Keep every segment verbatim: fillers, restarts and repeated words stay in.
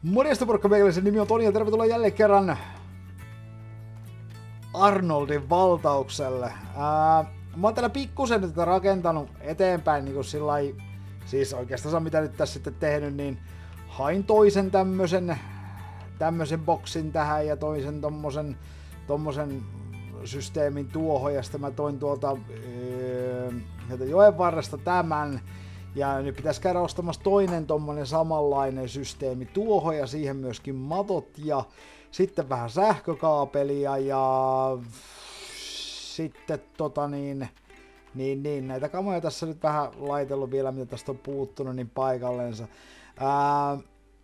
Morjesta porukka, meikäläisen nimi on Toni ja tervetuloa jälleen kerran Arnoldin valtaukselle. Ää, mä oon täällä pikkusen nyt rakentanut eteenpäin, niin kuin sillai, siis oikeastaan mitä nyt tässä sitten tehnyt, niin hain toisen tämmösen, tämmösen boksin tähän ja toisen tommosen, tommosen systeemin tuohon ja sitten mä toin tuolta ää, joen varresta tämän. Ja nyt pitäisi käydä ostamassa toinen tommonen samanlainen systeemi tuohon ja siihen myöskin matot ja sitten vähän sähkökaapelia ja sitten tota niin, niin, niin näitä kamoja tässä nyt vähän laitellut vielä, mitä tästä on puuttunut niin paikalleensa. Ää,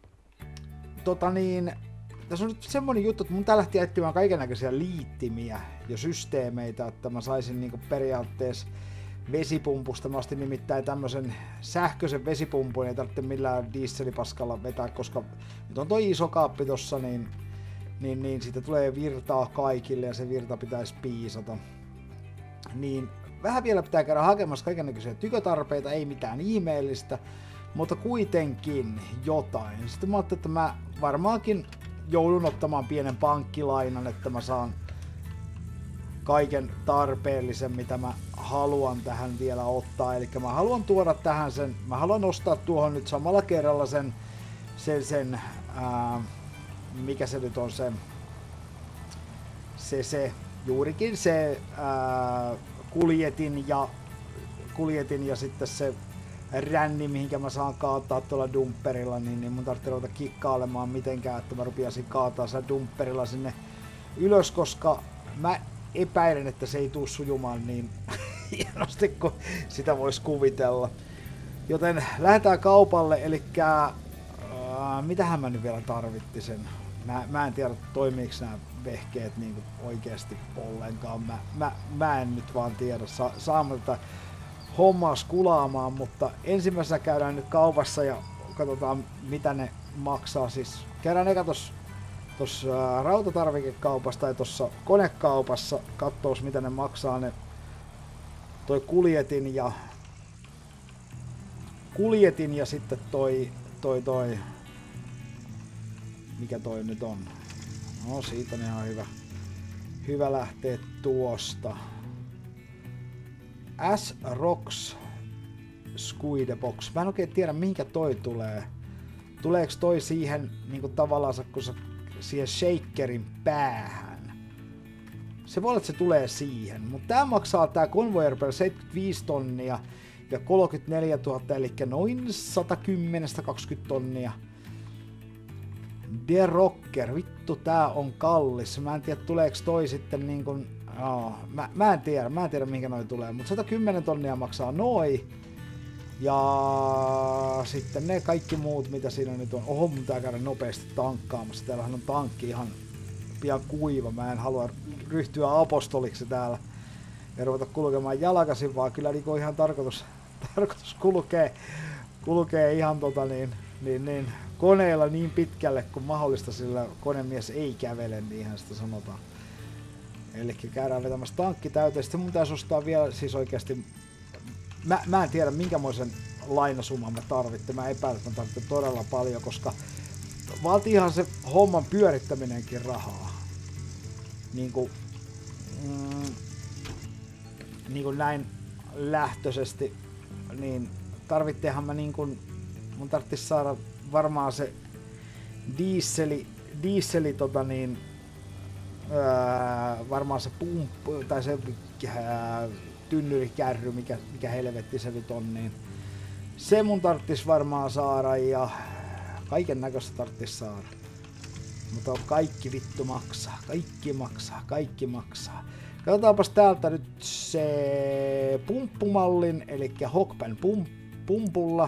tota niin, tässä on nyt semmonen juttu, että mun tää lähti etsimään kaikennäköisiä liittimiä ja systeemeitä, että mä saisin niinku periaatteessa vesipumpusta. Mä ostin nimittäin tämmösen sähköisen vesipumpun, ei tarvitse millään dieselipaskalla vetää, koska nyt on toi iso kaappi tossa, niin, niin, niin siitä tulee virtaa kaikille ja se virta pitäisi piisata. Niin vähän vielä pitää käydä hakemassa kaikennäköisiä tykötarpeita, ei mitään ihmeellistä, mutta kuitenkin jotain. Sitten mä ajattelin, että mä varmaankin joudun ottamaan pienen pankkilainan, että mä saan kaiken tarpeellisen, mitä mä haluan tähän vielä ottaa. Eli mä haluan tuoda tähän sen, mä haluan ostaa tuohon nyt samalla kerralla sen, sen, sen ää, mikä se nyt on se, se, se juurikin se ää, kuljetin ja kuljetin ja sitten se ränni, mihinkä mä saan kaataa tuolla dumperilla, niin, niin mun tarvitsee ruveta kikkailemaan mitenkään, että mä rupiaisin kaataa sen dumperilla sinne ylös, koska mä epäilen, että se ei tuu sujumaan niin hienosti kuin sitä voisi kuvitella. Joten lähdetään kaupalle, eli äh, mitähän mä nyt vielä tarvittisin. Mä, mä en tiedä, toimiiko nämä vehkeet niin oikeasti ollenkaan. Mä, mä, mä en nyt vaan tiedä, Sa, saamme tätä hommaa skulaamaan, mutta ensimmäisenä käydään nyt kaupassa ja katsotaan mitä ne maksaa. Siis käydään eka tossa tuossa rautatarvikekaupassa tai tuossa konekaupassa katsois mitä ne maksaa ne toi kuljetin ja kuljetin ja sitten toi toi toi mikä toi nyt on. No siitä on ihan hyvä hyvä lähteä tuosta. S-Rocks Squidebox. Mä en oikein tiedä minkä toi tulee. Tuleeks toi siihen niinku tavallaan kun sä siihen shakerin päähän. Se voi olla, että se tulee siihen, mutta tää maksaa tää Convoyer per seitsemänkymmentäviisi tonnia ja kolmekymmentäneljätuhatta, eli noin sata kymmenen kaksikymmentä tonnia. The Rocker, vittu tää on kallis. Mä en tiedä tuleeks toi sitten niin kuin, oh, mä, mä en tiedä, mä en tiedä minkä noi tulee, mutta sata kymmenen tonnia maksaa noi. Ja sitten ne kaikki muut, mitä siinä nyt on. Oho, mun pitää käydä nopeasti tankkaamassa. Täällähän on tankki ihan pian kuiva. Mä en halua ryhtyä apostoliksi täällä ja ruveta kulkemaan jalkaisin, vaan kyllä niin ihan tarkoitus, tarkoitus kulkee, kulkee ihan tota niin, niin, niin, koneella niin pitkälle kuin mahdollista, sillä konemies ei kävele, niinhän sitä sanotaan. Eli käydään vetämässä tankki täyteen. Sitten mun pitäisi ostaa vielä siis oikeasti. Mä, mä en tiedä minkämoisen lainasumman mä tarvitsen. Mä epäilen, että mä tarvitsen todella paljon, koska vaatii ihan se homman pyörittäminenkin rahaa. Niin kuin, mm, niin kuin näin lähtöisesti, niin tarvitteehan mä niin kuin, mun tarvitsisi saada varmaan se dieseli, dieseli tota niin, öö, varmaan se pumppu, tai se ää, tynnyrikärry, mikä, mikä helvetti se nyt on, niin se mun tarttis varmaan saada ja kaiken näköistä tarttis saada. Mutta kaikki vittu maksaa, kaikki maksaa, kaikki maksaa. Katsotaanpas täältä nyt se pumppumallin, eli Hogpen pump, pumpulla.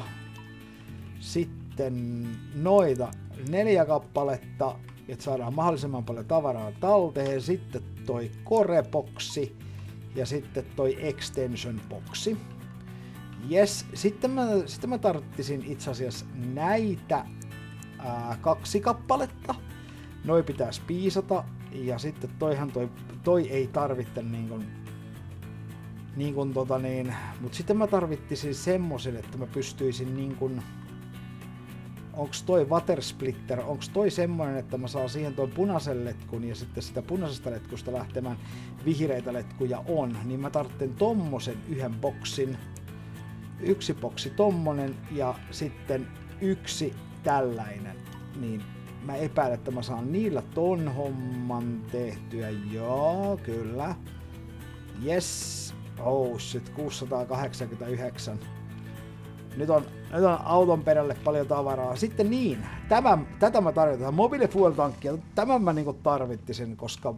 Sitten noita neljä kappaletta, että saadaan mahdollisimman paljon tavaraa talteen. Sitten toi koreboksi. Ja sitten toi extension boxi. Yes, sitten mä, sitten mä tarttisin itse asiassa näitä ää, kaksi kappaletta. Noi pitäisi piisata. Ja sitten toihan toi, toi ei tarvitse niin kuin, niin kuin tota niin. Mut sitten mä tarvittisin semmosen, että mä pystyisin niin kuin onks toi water splitter, onks toi semmonen, että mä saan siihen tuon punaisen letkun ja sitten sitä punaisesta letkusta lähtemään vihreitä letkuja on, niin mä tarvitsen tommosen yhden boksin, yksi boksi tommonen ja sitten yksi tällainen, niin mä epäilen, että mä saan niillä ton homman tehtyä, joo, kyllä, yes, oh shit, kuusisataakahdeksankymmentäyhdeksän. Nyt on, nyt on auton perälle paljon tavaraa. Sitten niin, tämän, tätä mä tarvitaan, mobile fuel tankkia, tämän mä niinku tarvittisin, koska,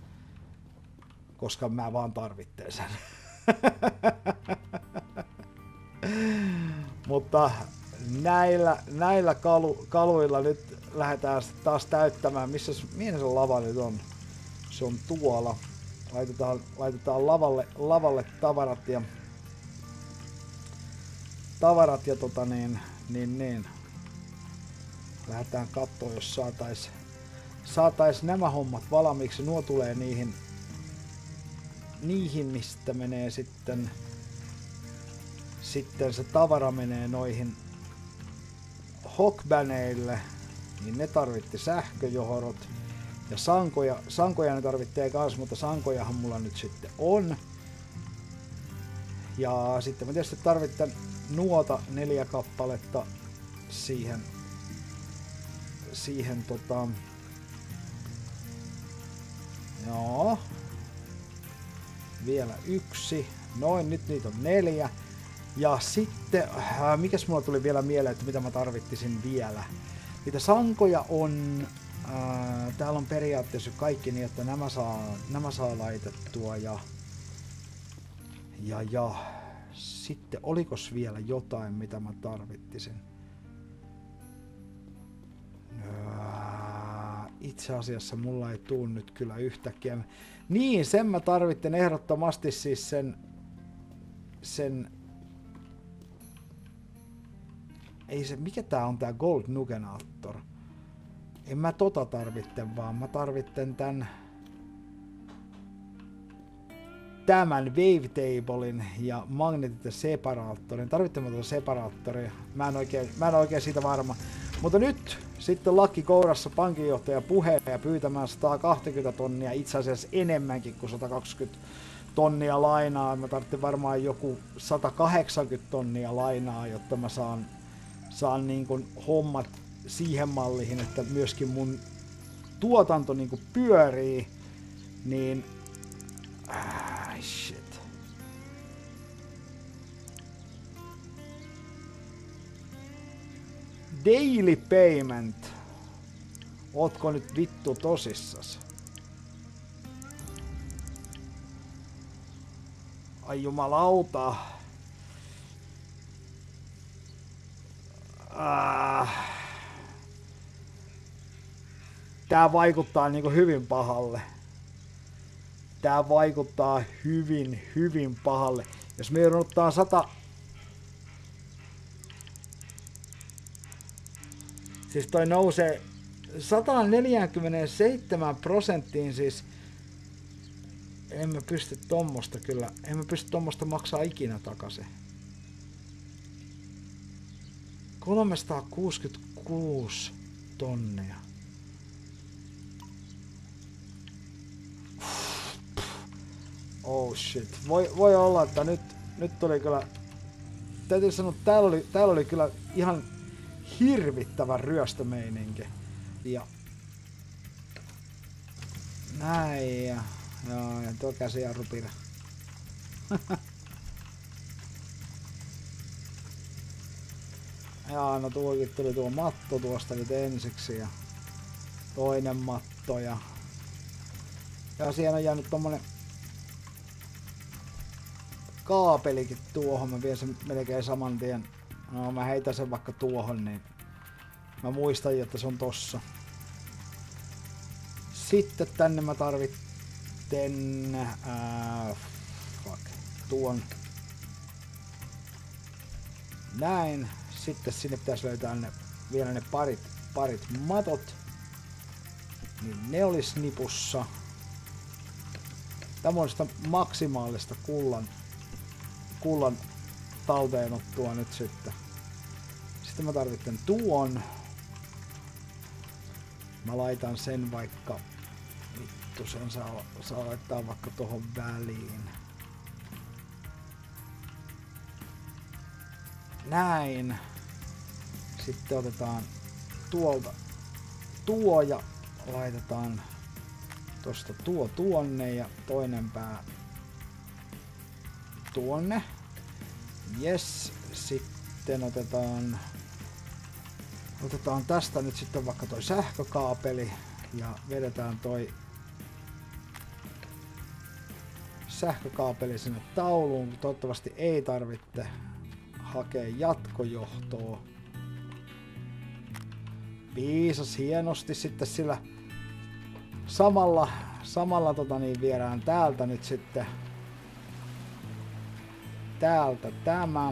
koska mä vaan tarvitteen sen. Mutta näillä, näillä kalu, kaluilla nyt lähdetään taas täyttämään, missä mihin se lava nyt on? Se on tuolla. Laitetaan, laitetaan lavalle, lavalle tavarat ja tavarat ja tota niin, niin, niin. Lähdetään katsoa, jos saatais, saatais nämä hommat valmiiksi. Nuo tulee niihin, niihin mistä menee sitten, sitten se tavara menee noihin hokbaneille, niin ne tarvitti sähköjohdot. Ja sankoja, sankoja ne tarvitsee kans, mutta sankojahan mulla nyt sitten on. Ja sitten mä tietysti tarvitsen nuota neljä kappaletta siihen, siihen tota, joo, vielä yksi, noin, nyt niitä on neljä. Ja sitten, äh, mikäs mulla tuli vielä mieleen, että mitä mä tarvittisin vielä. Niitä sankoja on, äh, täällä on periaatteessa kaikki niin, että nämä saa, nämä saa laitettua ja, ja, ja sitten olikos vielä jotain, mitä mä tarvittisin? Itse asiassa mulla ei tuu nyt kyllä yhtäkkiä. Niin, sen mä tarvitten ehdottomasti siis sen, sen ei se, mikä tää on tää Gold Nugenator? En mä tota tarvitten, vaan mä tarvitten tän tämän wavetablein ja magnetit ja separaattorin. Tarvitsen mä tuota separaattoria. Mä en oikein, mä en oikein siitä varma. Mutta nyt sitten lakki kourassa pankinjohtaja puheen ja pyytämään sata kaksikymmentä tonnia, itse asiassa enemmänkin kuin sata kaksikymmentä tonnia lainaa. Mä tarvitsen varmaan joku sata kahdeksankymmentä tonnia lainaa, jotta mä saan, saan niin kuin hommat siihen malliin, että myöskin mun tuotanto niin kuin pyörii. Niin ah, shit. Daily payment. Ootko nyt vittu tosissas? Ai jumalauta. Ah. Tää vaikuttaa niinku hyvin pahalle. Tää vaikuttaa hyvin, hyvin pahalle. Jos me joudun ottaa sata... Siis toi nousee sata neljäkymmentäseitsemän prosenttiin siis. En mä pysty tommosta kyllä. En mä pysty tommosta maksaa ikinä takaisin. kolmesataakuusikymmentäkuusi tonnia. Oh shit. Voi, voi olla, että nyt, nyt tuli kyllä... Täytyy sanoa, että täällä oli, täällä oli kyllä ihan hirvittävä ryöstömeininki. Ja... Näin ja... Joo, ja tuo käsijarrupira. Jaa, no tuokin tuli tuo matto tuosta nyt ensiksi ja... Toinen matto ja... Ja siellä on jäänyt tommonen... Kaapelikin tuohon, mä vien sen melkein saman tien. No mä heitän sen vaikka tuohon, niin mä muistan, että se on tossa. Sitten tänne mä tarvitten äh, fuck, tuon näin. Sitten sinne pitäisi löytää ne, vielä ne parit, parit matot. Niin ne olis nipussa. Tämä on sitä maksimaalista kullan kullan talteenottua nyt sitten. Sitten mä tarvitsen tuon. Mä laitan sen vaikka... Vittu, sen saa, saa laittaa vaikka tohon väliin. Näin. Sitten otetaan tuolta tuo ja laitetaan tosta tuo tuonne ja toinen pää tuonne. Yes, sitten otetaan otetaan tästä nyt sitten vaikka toi sähkökaapeli ja vedetään toi sähkökaapeli sinne tauluun. Toivottavasti ei tarvitse hakea jatkojohtoa. Piisas hienosti sitten sillä samalla, samalla tota niin viedään täältä nyt sitten täältä tämä.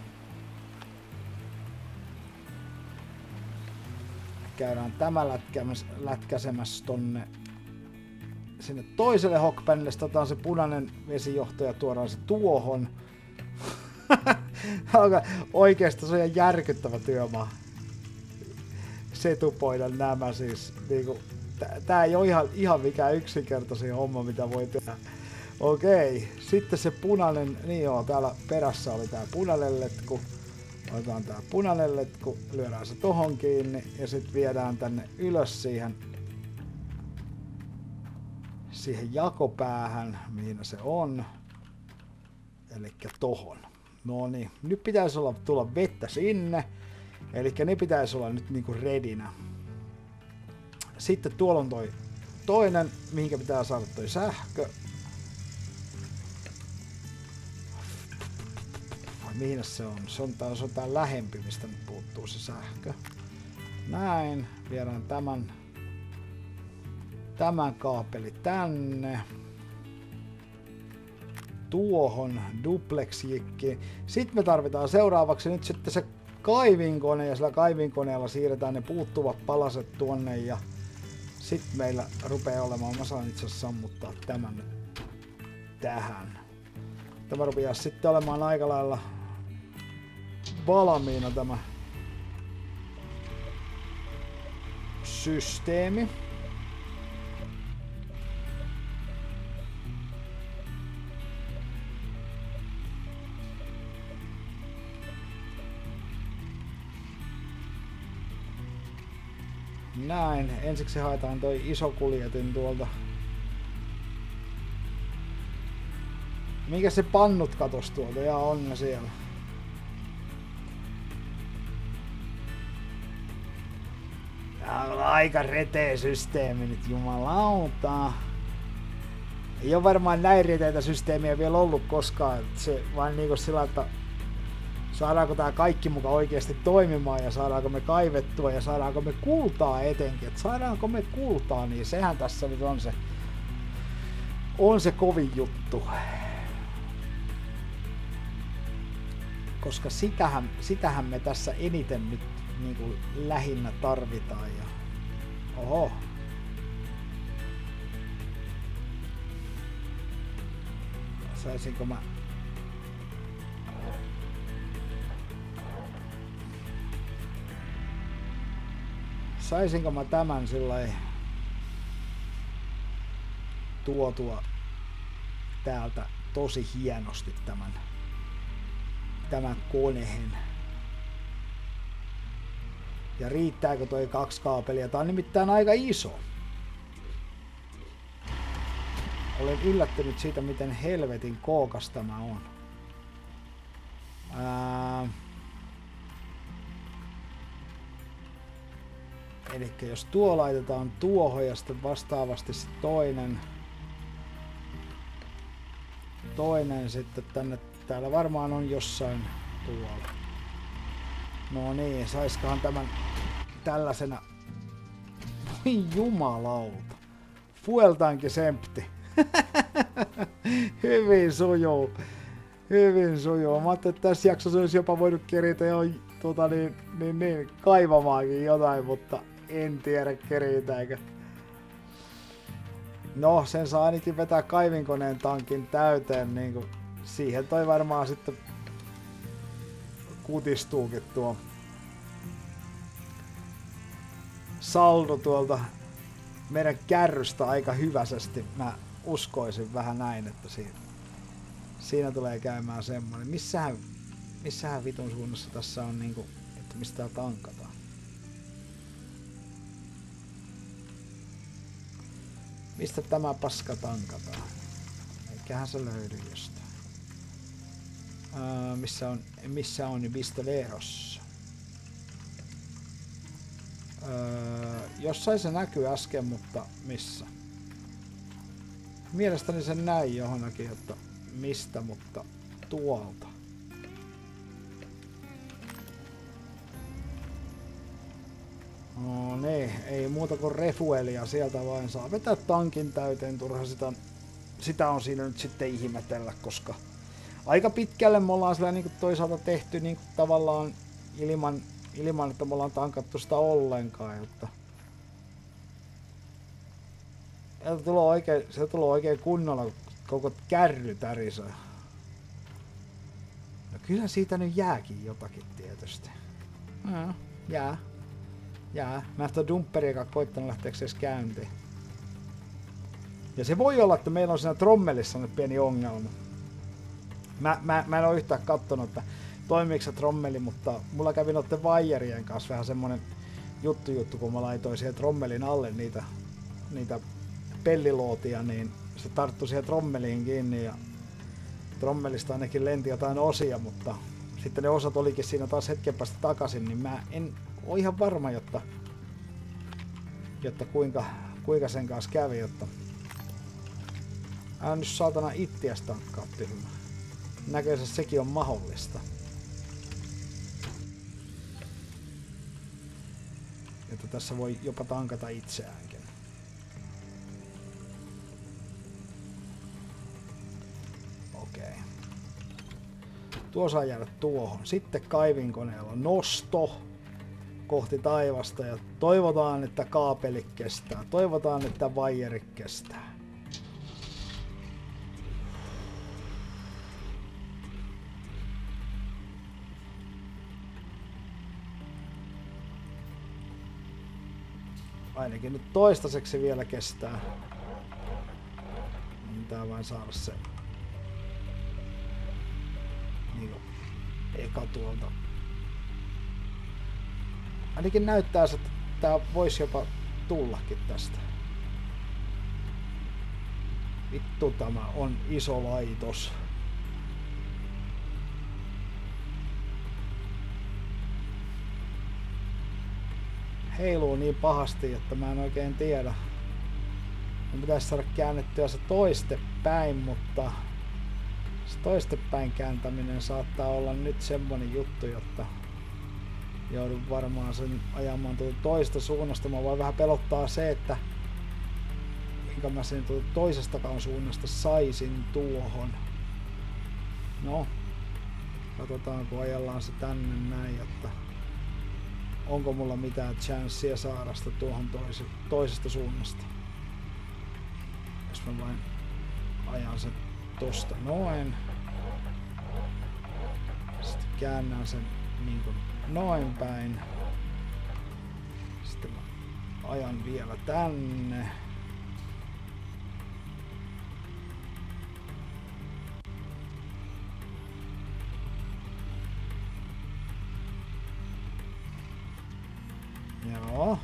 Käydään tämä lätkäsemässä tonne sinne toiselle hockpanille. Sitten otetaan se punainen vesijohto ja tuodaan se tuohon. Oikeesti se on ihan järkyttävä työmaa. Setupoida nämä siis. Niinku, tää ei ole ihan, ihan mikään yksinkertaisin homma, mitä voi tehdä. Okei, sitten se punainen, niin joo, täällä perässä oli tää punainen letku. Otetaan tää punainen letku, lyödään se tohon kiinni ja sitten viedään tänne ylös siihen, siihen jakopäähän, mihin se on. Elikkä tohon. No niin, nyt pitäisi olla, tulla vettä sinne. Elikkä ne pitäisi olla nyt niinku redinä. Sitten tuolla on toi toinen, mihinkä pitää saada toi sähkö. Mihin se on? Se on tää, se on tää lähempi, mistä nyt puuttuu se sähkö. Näin. Viedään tämän, tämän kaapeli tänne. Tuohon duplexjikkiin. Sitten me tarvitaan seuraavaksi nyt sitten se kaivinkone ja sillä kaivinkoneella siirretään ne puuttuvat palaset tuonne ja sitten meillä rupeaa olemaan, mä saan itse asiassa sammuttaa tämän nyt tähän. Tämä rupeaa sitten olemaan aika lailla valmiina tämä systeemi. Näin, ensiksi haetaan toi iso kuljetin tuolta. Mikä se pannut katos tuolta? Ja on ne siellä. Tää on aika reteä systeemi nyt, jumalauta. Ei oo varmaan näin reteitä systeemiä vielä ollut koskaan. Se vaan niinku sillä, että saadaanko tää kaikki muka oikeesti toimimaan ja saadaanko me kaivettua ja saadaanko me kultaa etenkin. Et saadaanko me kultaa, niin sehän tässä nyt on se, on se kovin juttu. Koska sitähän, sitähän me tässä eniten nyt niin kuin lähinnä tarvitaan. Ja... Oho. Saisinko mä... Saisinko mä tämän sillai tuotua täältä tosi hienosti tämän, tämän koneen. Ja riittääkö toi kaksi kaapelia? Tää on nimittäin aika iso. Olen yllättynyt siitä, miten helvetin kookas tämä on. Ää... Elikkä jos tuo laitetaan tuohon ja sitten vastaavasti se toinen, toinen sitten tänne, täällä varmaan on jossain tuolla. No niin, saiskohan tämän tällaisena, voi jumalauta, fuel tank is empty. Hyvin sujuu, hyvin sujuu. Mä ajattelin, että tässä jaksossa olisi jopa voinut keritä jo tota, niin, niin, niin, kaivamaankin jotain, mutta en tiedä keriitääkö. No, sen saa ainakin vetää kaivinkoneen tankin täyteen, niin kuin siihen toi varmaan sitten kutistuukin tuo saldo tuolta meidän kärrystä aika hyväisesti. Mä uskoisin vähän näin, että siinä, siinä tulee käymään semmonen. Missähän, missähän vitun suunnassa tässä on niinku, että mistä tankataan? Mistä tämä paska tankataan? Eiköhän se löydy jostain. Öö, missä on, missä on Pistoleros? Öö, jossain se näkyy äsken, mutta missä? Mielestäni se näin johonkin, että mistä, mutta tuolta. No niin, ei muuta kuin refuelia, sieltä vain saa vetää tankin täyteen, turha sitä, sitä on siinä nyt sitten ihmetellä, koska aika pitkälle me ollaan sillä niin kuin toisaalta tehty niin kuin tavallaan ilman, ilman, että me ollaan tankattu sitä ollenkaan, jotta sieltä tulee oikein, sieltä tulee oikein kunnolla koko kärry tärisee. No kyllä siitä nyt jääkin jotakin tietysti. No, jää. Jää. Mä en sitä dumpperiakaan koittanut lähteekö edes käyntiin. Ja se voi olla, että meillä on siinä trommelissa nyt pieni ongelma. Mä, mä, mä en oo yhtään kattonut, että toimiiko se trommeli, mutta mulla kävi noitten vaijerien kanssa vähän semmonen juttu juttu, kun mä laitoin siihen trommelin alle niitä, niitä pellilootia, niin se tarttui siihen trommeliin kiinni ja trommelista ainakin lenti jotain osia, mutta sitten ne osat olikin siinä taas hetken päästä takaisin, niin mä en oo ihan varma, jotta, jotta kuinka, kuinka sen kanssa kävi, jotta älä nyt saatana ittiäs tankkaa tyhmä. Näköisesti sekin on mahdollista. Että tässä voi jopa tankata itseäänkin. Okei. Tuo saa jäädä tuohon. Sitten kaivinkoneella nosto kohti taivasta ja toivotaan, että kaapeli kestää. Toivotaan, että vaijeri kestää. Ainakin nyt toistaiseksi vielä kestää. Niin tää vain saada se niin eka tuolta. Ainakin näyttää, että tää voisi jopa tullakin tästä. Vittu, tämä on iso laitos. Heiluu niin pahasti, että mä en oikein tiedä. Mun pitäisi saada käännettyä se toistepäin, mutta se toistepäin kääntäminen saattaa olla nyt semmonen juttu, jotta joudun varmaan sen ajamaan tuota toista suunnasta. Mä voin vähän pelottaa se, että minkä mä sen tuota toisestakaan suunnasta saisin tuohon. No, katsotaan kun ajellaan se tänne näin, jotta onko mulla mitään chanssia saada sitä tuohon toise, toisesta suunnasta. Jos mä vain ajan sen tosta noin. Sitten käännän sen niin kuin noin päin. Sitten mä ajan vielä tänne. Joo.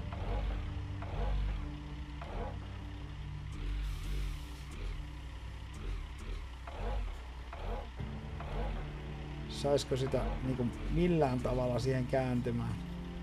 Saisiko sitä niinku millään tavalla siihen kääntymään?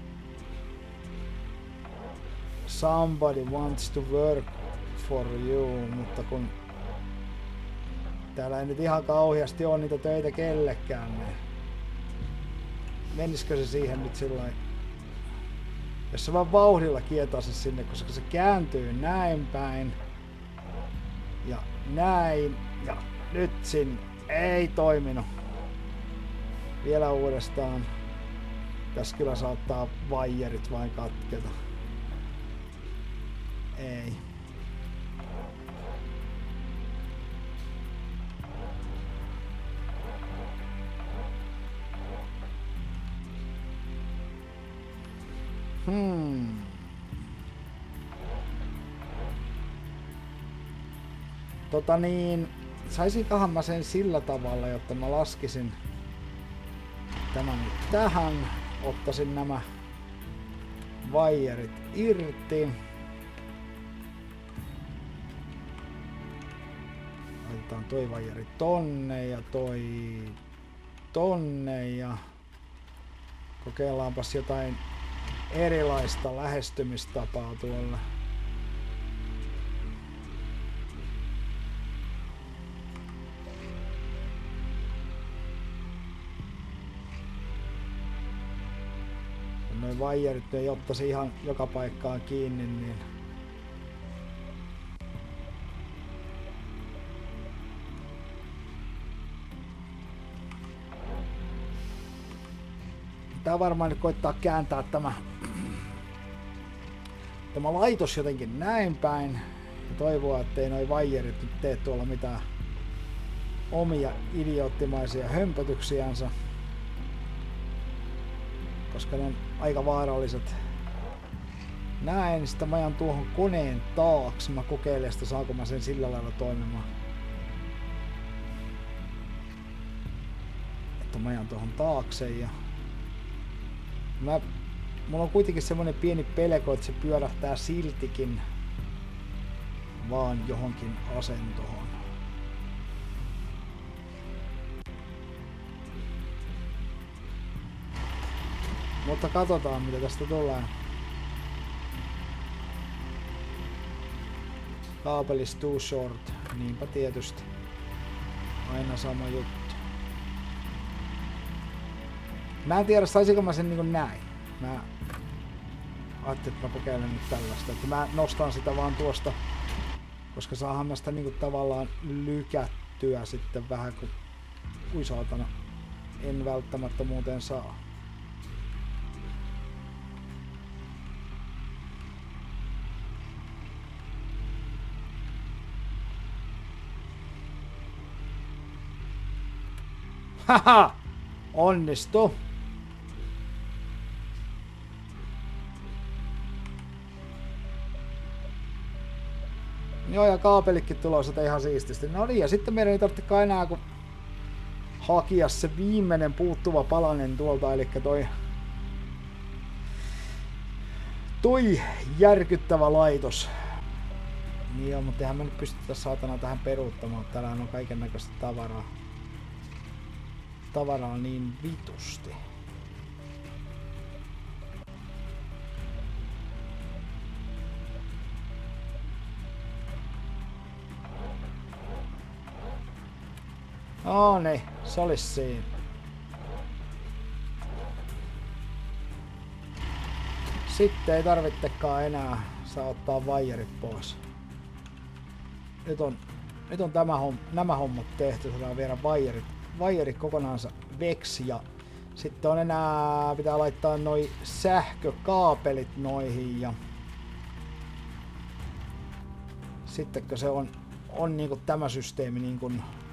Somebody wants to work for you, mutta kun täällä ei nyt ihan kauheasti ole niitä töitä kellekään, niin menisikö se siihen nyt sillain? Jos se vaan vauhdilla kietoisi sinne, koska se kääntyy näin päin ja näin ja nyt sinne. Ei toiminut. Vielä uudestaan. Tässä kyllä saattaa vaijerit vain katketa. Ei. Hmm. Tota niin, saisinkohan mä sen sillä tavalla, jotta mä laskisin tämän nyt tähän, ottaisin nämä vaijerit irti. Laitetaan toi vaijeri tonne ja toi tonne ja kokeillaanpas jotain erilaista lähestymistapaa tuolla. Noin vaijerit ei ottaisi ihan joka paikkaan kiinni, niin tää varmaan nyt koittaa kääntää tämä, tämä laitos jotenkin näin päin ja toivoa, ettei noi vaijerit nyt tee tuolla mitään omia idioottimaisia hömpötyksiänsä, koska ne on aika vaaralliset. Näin, sitten mä ajan tuohon koneen taakse, mä kokeilen sitä, saako mä sen sillä lailla toimimaan. Että mä ajan tuohon taakse ja Mä, mulla on kuitenkin semmonen pieni pelko, että se pyörähtää siltikin vaan johonkin asentoon. Mutta katsotaan mitä tästä tulee. Kaapelis too short, niinpä tietysti. Aina sama juttu. Mä en tiedä, saisinko mä sen niinku näin. Mä ajattelin, että mä kokeilen nyt tällaista. Että mä nostan sitä vaan tuosta, koska saahan mä sitä niinku tavallaan lykättyä sitten vähän, kun ui saatana, en välttämättä muuten saa. Haha! Onnistu! Joo, ja kaapelikin tulossa ihan siististi. No niin, ja sitten meidän ei tarvitsekaan enää kun hakia se viimeinen puuttuva palanen tuolta, eli toi toi järkyttävä laitos. Niin joo, mutta eihän me nyt pystytä saatana tähän peruuttamaan, täällä on kaiken näköistä tavaraa. Tavaraa niin vitusti. Oh niin, se olisi siinä. Sitten ei tarvitsekaan enää saa ottaa vaijerit pois. Nyt on, nyt on tämä homm, nämä hommat tehty, saadaan viedä vaijerit, vaijerit kokonaansa veksi ja sitten on enää, pitää laittaa noi sähkökaapelit noihin ja sittenkö se on, on niinku tämä systeemi niinku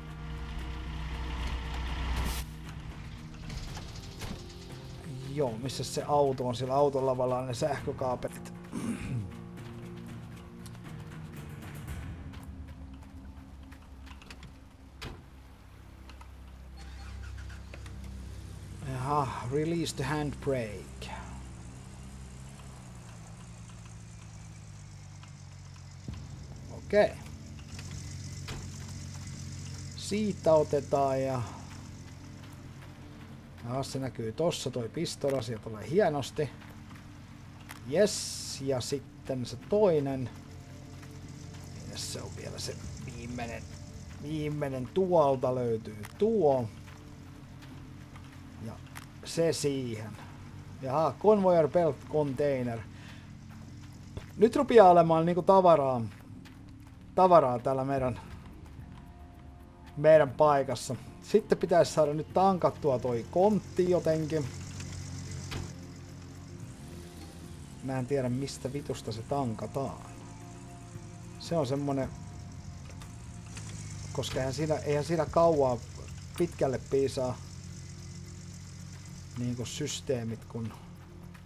joo, missä se auto on, sillä auton lavalla on ne sähkökaapelit. Jaha, release the handbrake. Okei. Okay. Siitä otetaan ja ja se näkyy tossa, toi pistola, sieltä tulee hienosti. Yes, ja sitten se toinen. Ja se on vielä se viimeinen, viimeinen tuolta löytyy tuo. Ja se siihen. Jaha, conveyor belt container. Nyt rupeaa olemaan niinku tavaraa, tavaraa täällä meidän, meidän paikassa. Sitten pitäisi saada nyt tankattua toi kontti jotenkin. Mä en tiedä mistä vitusta se tankataan. Se on semmonen, koska eihän siinä, eihän siinä kauaa pitkälle piisaa niinku systeemit kun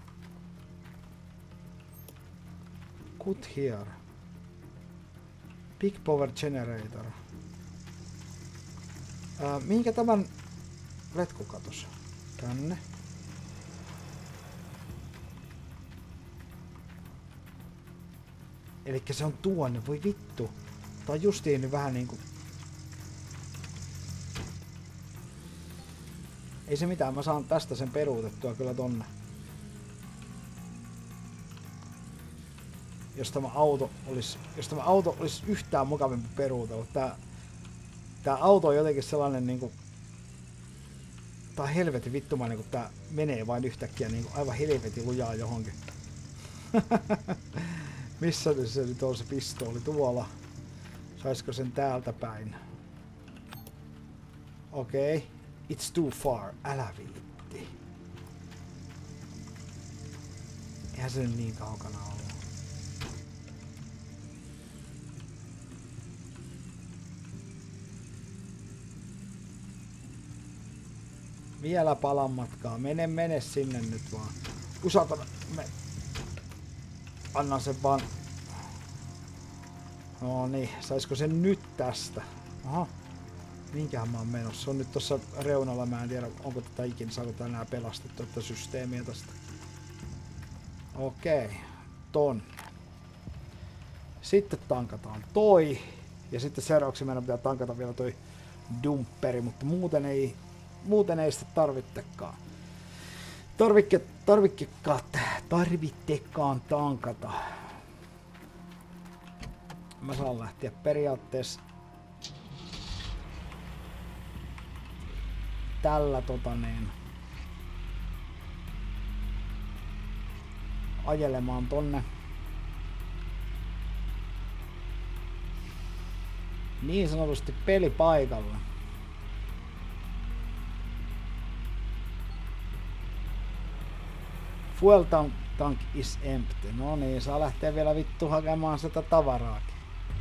Put here. Big Power Generator. Ää, mihinkä tämän letku katos? Tänne. Elikkä se on tuonne, voi vittu. Tää on justiin vähän niinku... Ei se mitään, mä saan tästä sen peruutettua kyllä tonne. Jos tämä auto olisi, jos tämä auto olisi yhtään mukavampi peruutella. Tää, tää auto on jotenkin sellainen niinku... Tää on helvetin vittumainen, kun tää menee vain yhtäkkiä niinku aivan helvetin lujaa johonkin. Missä se nyt on se pistooli? Tuolla. Saisiko sen täältä päin? Okei. Okay. It's too far. Älä viitti. Eihän se niin kaukana ollut. Vielä palan matkaa. Mene, mene sinne nyt vaan. Usatana. Me... Anna sen vaan. No niin, saisiko sen nyt tästä? Aha. Minkähän mä oon menossa? Se on nyt tossa reunalla. Mä en tiedä, onko tätä ikinä saatu enää pelastettua tätä systeemiä tästä. Okei. Ton. Sitten tankataan toi. Ja sitten seuraavaksi meidän pitää tankata vielä toi dumpperi, mutta muuten ei, muuten ei sitä tarvittekaan. Tarvikke, tarvikkekaan, tarvittekaan tankata. Mä saan lähteä periaatteessa tällä tota niin ajelemaan tonne niin sanotusti pelipaikalle. Fuel tank, tank is empty. No niin, saa lähteä vielä vittu hakemaan sitä tavaraakin.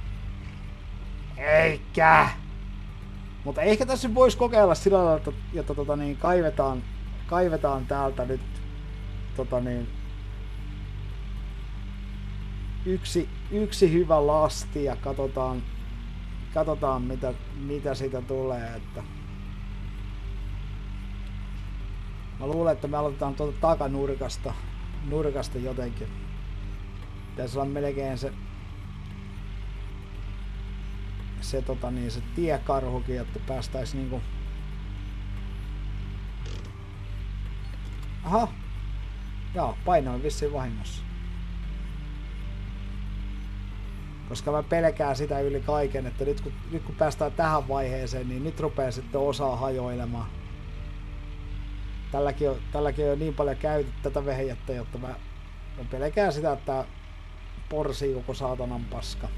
Eikä! Mutta ehkä tässä voisi kokeilla sillä lailla, että, että tota niin, kaivetaan, kaivetaan täältä nyt tota niin, yksi, yksi hyvä lasti ja katsotaan, katsotaan mitä, mitä siitä tulee. Että mä luulen, että me aloitetaan tuolta takanurkasta nurkasta jotenkin. Tässä on melkein se se, tota niin, se tiekarhukin, että päästäis niinku... Aha! Joo, painoin vissiin vahingossa. Koska mä pelkään sitä yli kaiken, että nyt kun, nyt kun päästään tähän vaiheeseen, niin nyt rupeaa sitten osaa hajoilemaan. Tälläkin on, tälläkin on jo niin paljon käyty tätä vehjettä, jotta mä, mä pelkään sitä, että porsii koko saatanan paska.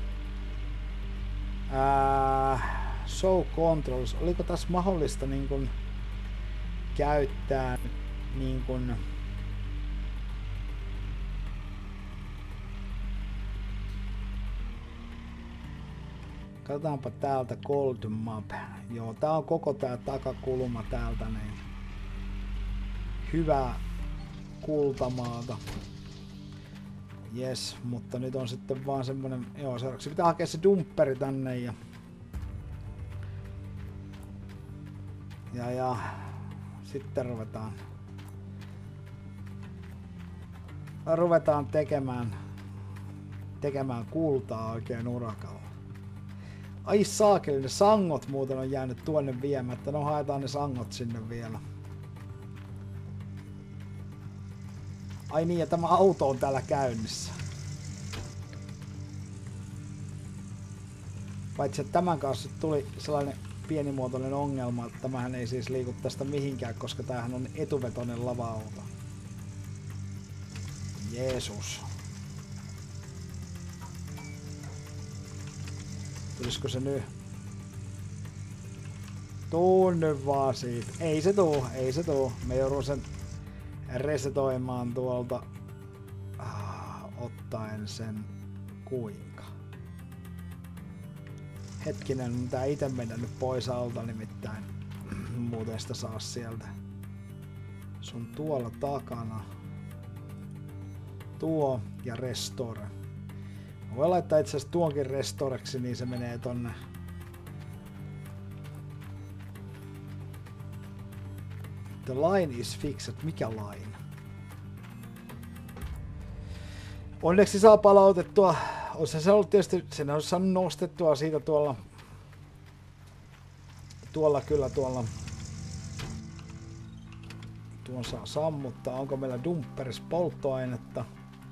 Ää, show controls. Oliko tässä mahdollista niin kun käyttää niin kun katsotaanpa täältä Gold Map. Joo, tää on koko tää takakulma täältä niin. Hyvää kultamaata. Jes, mutta nyt on sitten vaan semmonen, joo, seuraavaksi pitää hakea se dumpperi tänne ja ja ja sitten ruvetaan ruvetaan tekemään tekemään kultaa oikein urakalla. Ai saakeli, ne sangot muuten on jäänyt tuonne viemättä, no haetaan ne sangot sinne vielä. Ai niin, ja tämä auto on täällä käynnissä. Paitsi että tämän kanssa tuli sellainen pienimuotoinen ongelma, että tämähän ei siis liiku tästä mihinkään, koska tämähän on etuvetoinen lava-auto. Jeesus. Tulisiko se nyt? Tuu nyt vaan siitä. Ei se tuu, ei se tuu. Me joudun sen resetoimaan tuolta ah, ottaen sen kuinka. Hetkinen, mun tää ite mennä nyt pois alta nimittäin. Muuten sitä saa sieltä. Se on tuolla takana. Tuo ja restore. Voi laittaa itse asiassa tuonkin restoreksi, niin se menee tonne. The line is fixed. Mikä line? Onneksi saa palautettua. Olisi se ollut tietysti, sen olisi saanut nostettua siitä tuolla. Tuolla kyllä tuolla. Tuon saa sammuttaa. Onko meillä dumperis polttoainetta?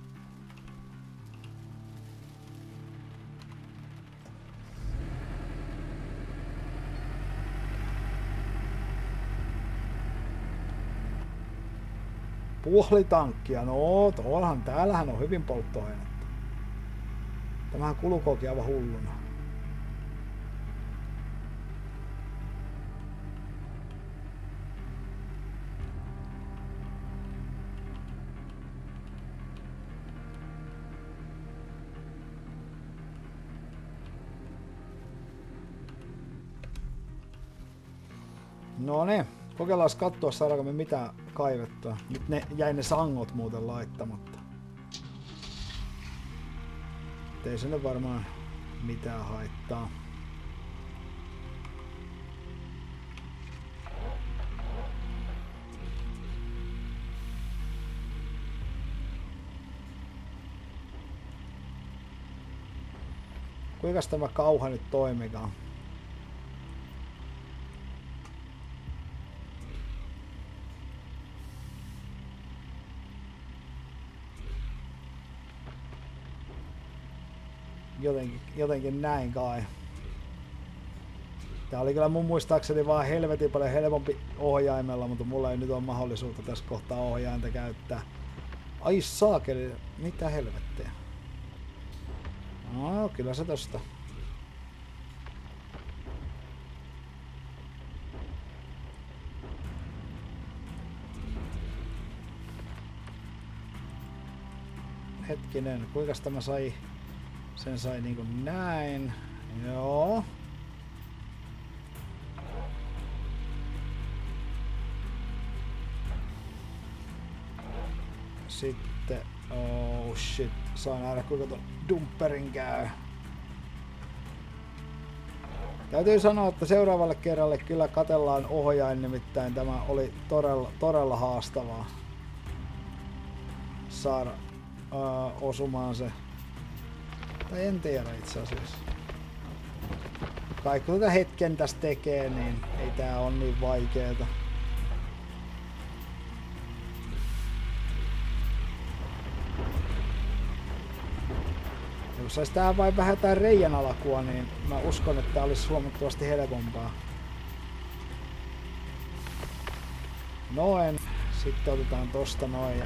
Puoli tankkia. No, tuollahan täällähän on hyvin polttoainetta. Tämähän kulukokin aivan hulluna. No niin. Kokeillaan katsoa, saadaanko me mitään kaivettua. Nyt ne jäi ne sangot muuten laittamatta. Ei se nyt varmaan mitään haittaa. Kuinka tämä kauha nyt toimikaan? Jotenkin, jotenkin näin kai. Tää oli kyllä mun muistaakseni vaan helvetin paljon helpompi ohjaimella, mutta mulla ei nyt ole mahdollisuutta tässä kohtaa ohjainta käyttää. Ai saakeli, mitä helvettiä. No, kyllä se tosta. Hetkinen, kuinka tämä sai? Sen sai niinku näin. Joo. Sitten, oh shit, saa nähdä kuinka ton dumperin käy. Täytyy sanoa, että seuraavalle kerralle kyllä katellaan ohjain, nimittäin tämä oli todella, todella haastavaa saada uh, osumaan se. Tai en tiedä itse asiassa. Kaikki tätä hetken tässä tekee, niin ei tää on niin vaikeeta. Jos sais tähän vain vähän tää reijän alkua, niin mä uskon, että tää olisi huomattavasti helpompaa. Noin. Sitten otetaan tosta noin. Ja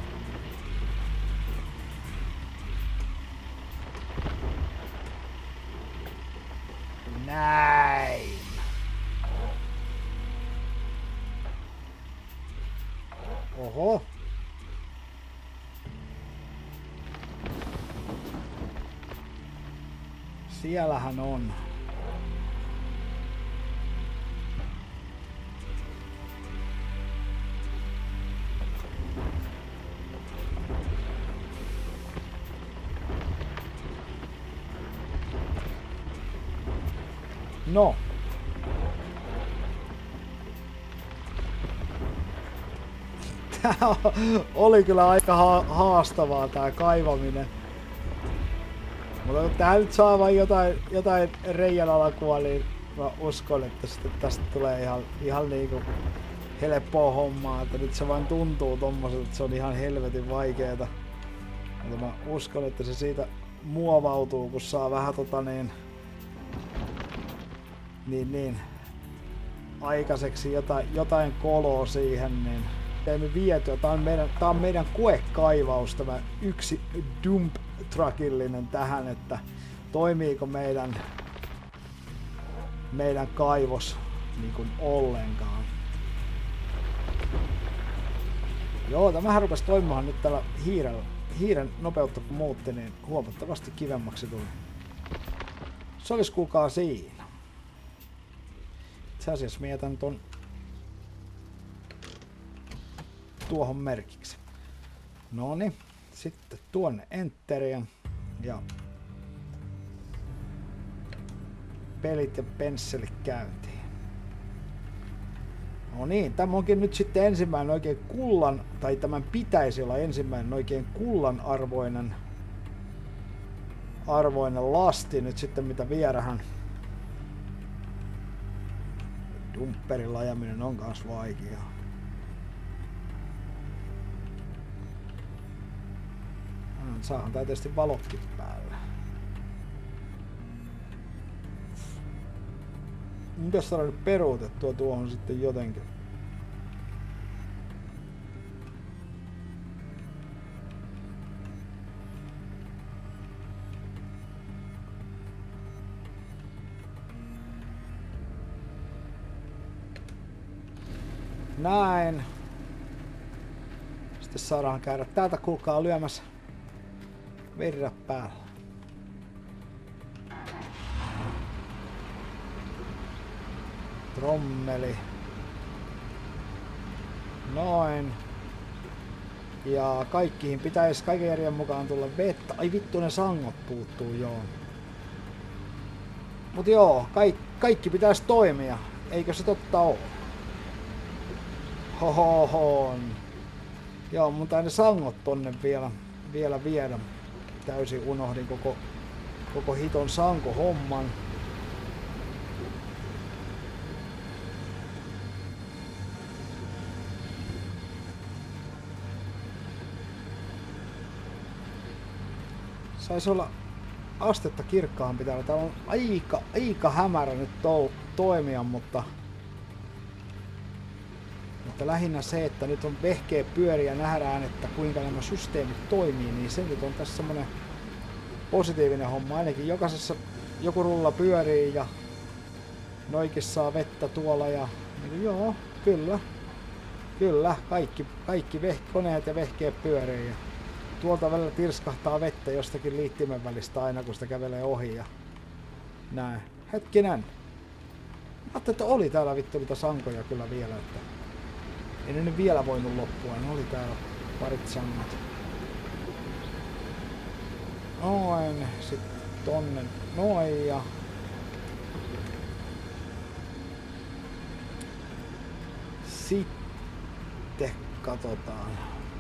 näin. Oho. Siellähän on. No. Tää oli kyllä aika ha haastavaa tää kaivaminen. Mutta tää nyt saa vain jotain, jotain reijän alkua, niin mä uskon, että sitten tästä tulee ihan, ihan niinku helppoa hommaa. Että nyt se vain tuntuu tommoset, että se on ihan helvetin vaikeeta. Mutta mä uskon, että se siitä muovautuu, kun saa vähän tota niin... Niin, niin. Aikaiseksi jotain, jotain koloa siihen, niin teemme vietyä. Tää on meidän, tää on meidän koekaivaus, tämä yksi dump truckillinen tähän, että toimiiko meidän meidän kaivos niin kuin ollenkaan. Joo, tämähän rupesi toimimaan nyt tällä hiirellä. Hiiren nopeutta kun muutti, niin huomattavasti kivemmaksi tuli. Se olisi kukaan siinä. Itse asiassa mä jätän ton tuohon merkiksi. Noniin, sitten tuonne enteriin ja pelit ja pensselit käyntiin. No niin, tämä onkin nyt sitten ensimmäinen oikein kullan, tai tämän pitäisi olla ensimmäinen oikein kullan arvoinen, arvoinen lasti nyt sitten, mitä vierähän. Dumperin ajaminen on kans vaikeaa. Saahan tää tietysti valotkin päälle. Mitäs saada nyt peruutettua tuohon sitten jotenkin? Näin. Sitten saadaan käydä täältä kuulkaa lyömässä virrat päällä. Trommeli. Noin. Ja kaikkiin pitäisi kaiken järjen mukaan tulla vettä. Ai vittu, ne sangot puuttuu, joo. Mut joo, kaik, kaikki pitäisi toimia. Eikö se totta oo? Hohohon. Joo, mun tää ne sangot tonne vielä, vielä viedä. Täysin unohdin koko, koko hiton sankohomman. Saisi olla astetta kirkkaampi täällä. Täällä on aika, aika hämärä nyt to toimia, mutta... Mutta lähinnä se, että nyt on vehkeä pyöri ja nähdään, että kuinka nämä systeemit toimii, niin se nyt on tässä semmonen positiivinen homma. Ainakin jokaisessa joku rulla pyörii ja noikin saa vettä tuolla ja niin joo, kyllä. Kyllä, kaikki, kaikki koneet ja vehkeet pyörii. Ja tuolta välillä tirskahtaa vettä jostakin liittimen välistä aina, kun sitä kävelee ohi ja näin. Hetkinen. Mä ajattelin, että oli täällä vittu niitä sankoja kyllä vielä, että ei ne nyt vielä voinut loppua, ne oli täällä parit sangot. Noin, sitten tonne noin ja... Sitten katsotaan.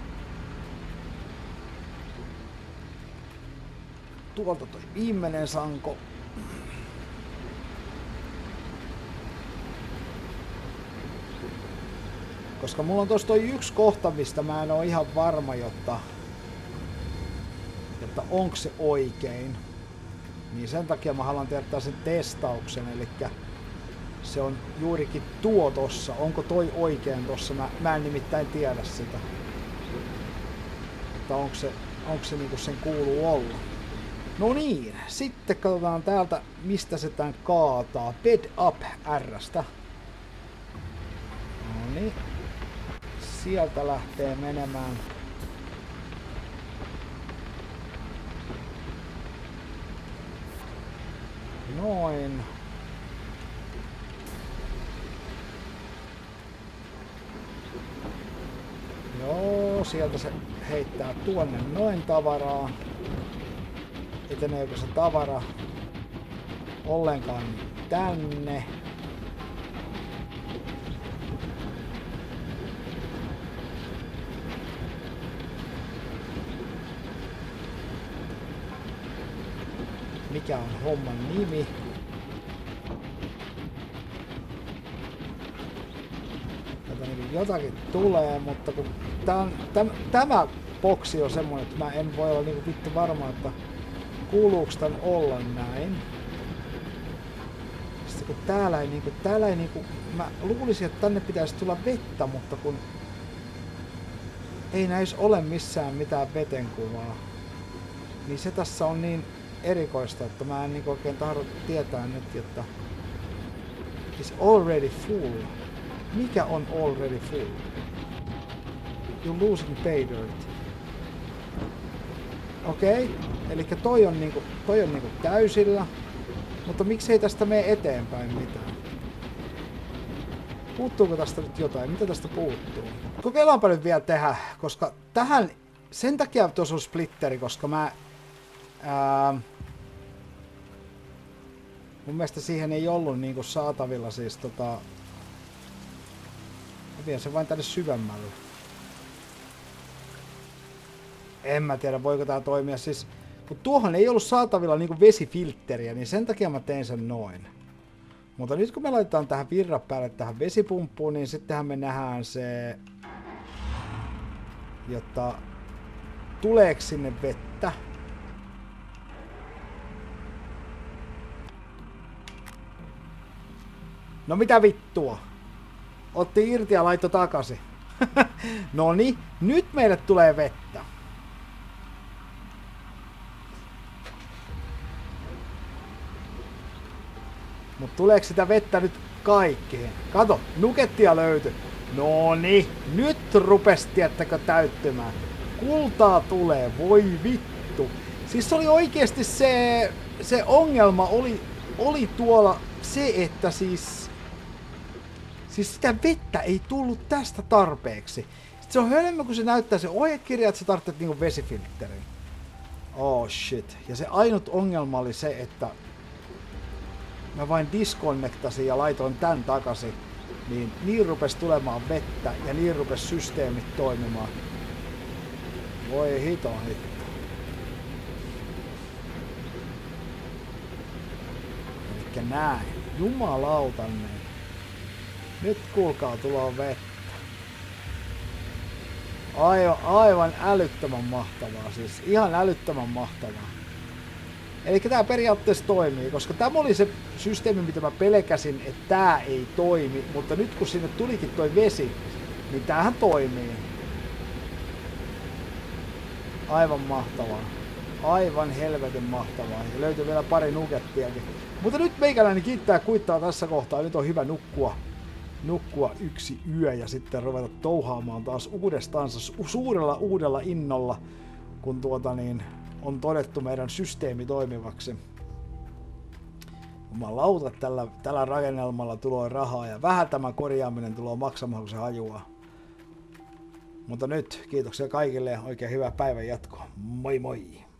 Tuolta toi viimeinen sanko. Koska mulla on tossa toi yksi kohta, mistä mä en oo ihan varma, jotta, jotta onko se oikein. Niin sen takia mä haluan tehdä sen testauksen, eli se on juurikin tuo tossa. Onko toi oikein tossa? Mä, mä en nimittäin tiedä sitä. Että onko se, onko se niinku sen kuuluu olla. No niin, sitten katsotaan täältä, mistä se tän kaataa. Bed up R:stä. No niin. Sieltä lähtee menemään. Noin. Joo, sieltä se heittää tuonne noin tavaraa. Eteneekö se tavara ollenkaan tänne? Mikä on homman nimi? Tätä niin jotakin tulee, mutta kun tämän, tämän, tämä boksi on semmoinen, että mä en voi olla niin vittu varma, että kuuluuko tän olla näin. Sitten kun täällä ei niinku, täällä ei niinku, mä luulisin, että tänne pitäisi tulla vettä, mutta kun ei näissä ole missään mitään vetenkuvaa, niin se tässä on niin erikoista, että mä en niinku oikein tahdo tietää nyt, että is already full. Mikä on already full? You're losing pay dirt. Okei, okay. Eli toi on niinku, toi on niinku täysillä, mutta miksei tästä mene eteenpäin mitään? Puuttuuko tästä nyt jotain? Mitä tästä puuttuu? Kokeillaanpa nyt vielä tehdä, koska tähän, sen takia tuossa on splitteri, koska mä ää, Mun mielestä siihen ei ollut niinku saatavilla siis tota... Mä vien sen vain tänne syvemmälle. En mä tiedä voiko tää toimia siis... Mut tuohon ei ollut saatavilla niinku vesifiltteriä, niin sen takia mä tein sen noin. Mutta nyt kun me laitetaan tähän virran päälle tähän vesipumppuun, niin sittenhän me nähdään se... Jotta... Tuleeko sinne vettä? No mitä vittua? Otti irti ja laittoi takaisin. Noni, nyt meille tulee vettä. Mut tuleeko sitä vettä nyt kaikkeen? Kato, nukettia löytyi. Noni, nyt rupes tiettäkö täyttymään. Kultaa tulee, voi vittu. Siis oli oikeesti se, se ongelma oli, oli tuolla se, että siis... Siis sitä vettä ei tullut tästä tarpeeksi. Sitten se on hölmö, kun se näyttää se ohjekirja, että sä tarvitset niinku vesifiltterin. Oh shit. Ja se ainut ongelma oli se, että... Mä vain disconnectasin ja laitoin tän takaisin. Niin, niin rupes tulemaan vettä ja niin rupes systeemit toimimaan. Voi hito hitto. Elikkä näin. Jumalautanne. Nyt kuulkaa tuloa vettä. Aivan, aivan älyttömän mahtavaa. Siis ihan älyttömän mahtavaa. Eli tää periaatteessa toimii, koska tämä oli se systeemi, mitä mä pelkäsin, että tää ei toimi. Mutta nyt kun sinne tulikin toi vesi, niin tämähän toimii. Aivan mahtavaa. Aivan helvetin mahtavaa. Ja löytyy vielä pari nuggettiakin. Mutta nyt meikäläinen kiittää kuittaa tässä kohtaa. Nyt on hyvä nukkua. Nukkua yksi yö ja sitten ruveta touhaamaan taas uudestaan suurella uudella innolla, kun tuota niin on todettu meidän systeemi toimivaksi. Jumalauta, tällä, tällä rakennelmalla tulee rahaa ja vähän tämä korjaaminen tulee maksamaan, kun se hajuaa. Mutta nyt kiitoksia kaikille ja oikein hyvää päivän jatkoa. Moi moi!